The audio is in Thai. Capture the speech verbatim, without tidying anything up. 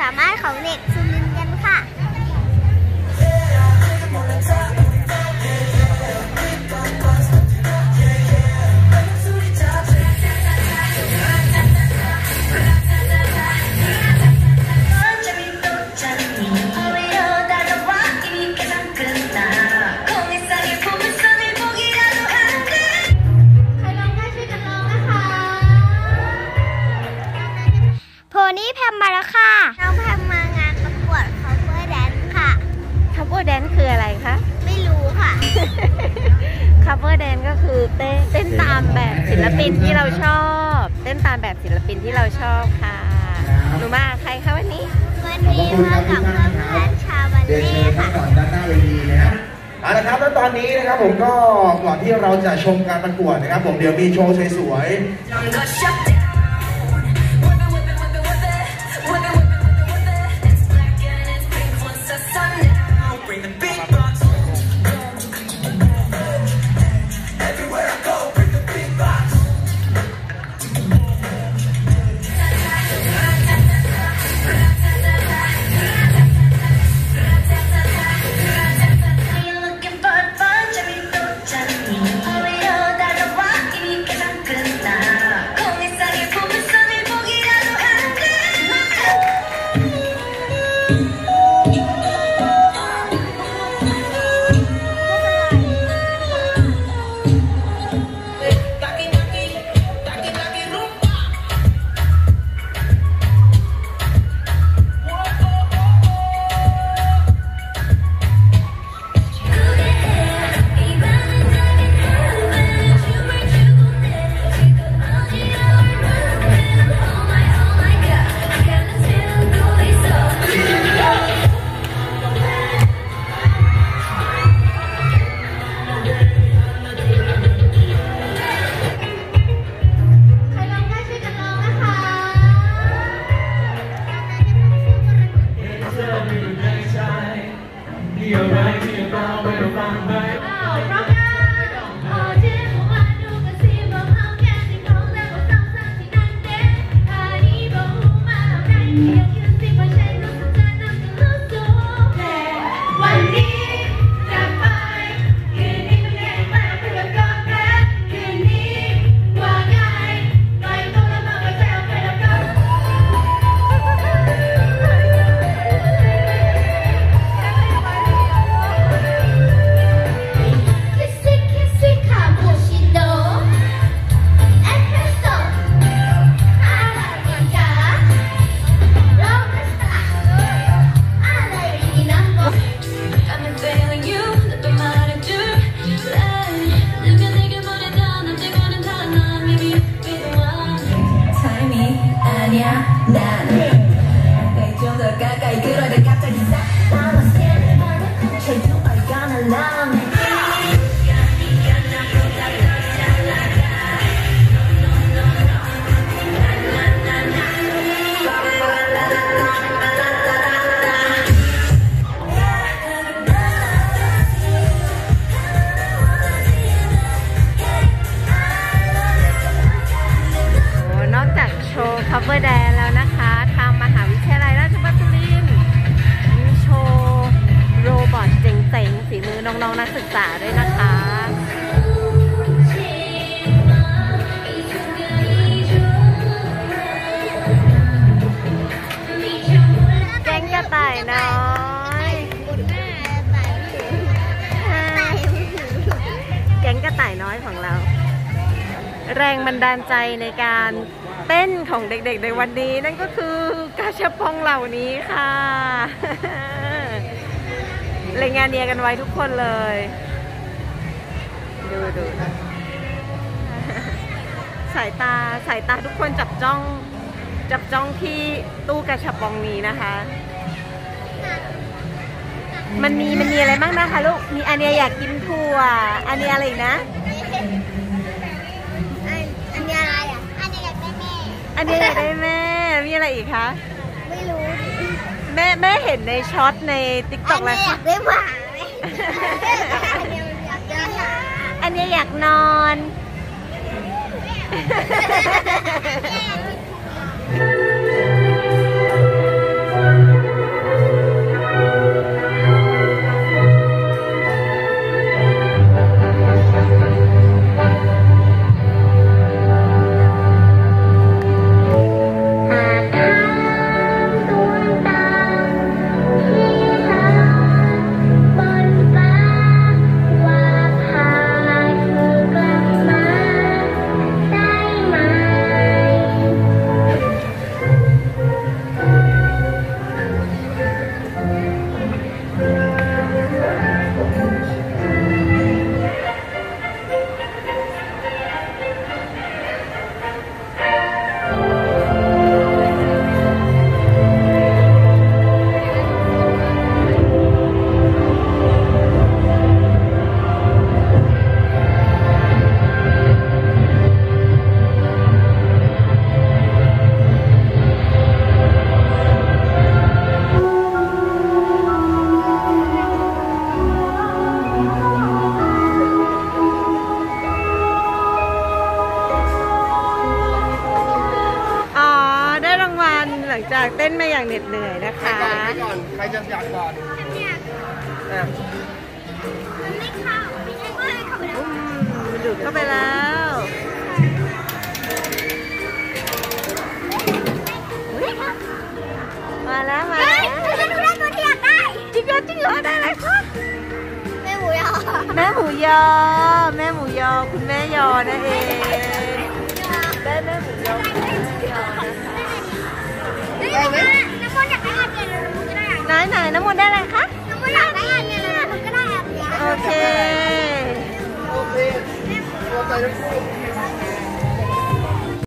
ามารถของเด็กสุรินทร์กันค่ะนี่แพมมาแล้วค่ะน้องแพมมางานประกวด cover dance ค่ะ cover dance คืออะไรคะไม่รู้ค่ะ cover dance ก็คือเต้นเต้นตามแบบศิลปินที่เราชอบเต้นตามแบบศิลปินที่เราชอบค่ะหนูมาใครคะวันนี้วันนี้มากับเพื่อนเพื่อนชาวบัลเล่ค่ะก่อนด้านหน้าเวทีนะครับเอาละครับแล้วตอนนี้นะครับผมก็ก่อนที่เราจะชมการประกวดนะครับผมเดี๋ยวมีโชว์สวยๆ cover dance แล้วนะคะทางมหาวิทยาลัยราชภัฏสุรินทร์มีโชว์โรบอทเจ๋งๆฝีมือน้องๆนักศึกษาด้วยนะคะแก๊งกระต่ายน้อยแก๊งกระต่ายน้อยของเราแรงบันดาลใจในการเต้นของเด็กๆในวันนี้นั่นก็คือกาชาปองเหล่านี้ค่ะรายงานเนียกันไว้ทุกคนเลยดูดูสายตาสายตาทุกคนจับจ้องจับจ้องที่ตู้กาชาปองนี้นะคะมันมีมันมีอะไรบ้างนะคะลูกมีอันเนี้ยอยากกินถั่วอันนี้อะไรนะอันนี้อะไรอ่ะอันนี้อยากได้แม่อันนี้อยากได้แม่มีอะไรอีกคะไม่รู้แม่แม่เห็นในช็อตในติ๊กต็อกแล้วอยากได้หมาอันนี้อยากนอน Thank you. ลังจากเต้นมาอย่างเหน็ดเหนื่อยนะคะใครก่อนใครจะอยากก่อนเนี่ยอ่ะมันไม่เข้าไม่ใช่ว่าเข้าไปแล้วอืมมันดูดเข้าไปแล้วมาแล้วมาเฮ้แล้ยว เราได้ตัวที่อยากได้จริงเหรอจริงเหรอได้อะไรคะแม่หมูยอแม่หมูยอแม่หมูยอคุณแม่ยอนั่นเองได้แม่หมูยอคุณแม่ยอนะคะได้ไหมน้ำมันอยากได้อันเดียวเลยน้ำมันก็ได้อันไหนไหนน้ำมนต์ได้อะไรคะน้ำมันอยากได้อันเดียวเลยน้ำมันก็ได้อันเดียวโอเคโอเคตัวใจทั้งคู่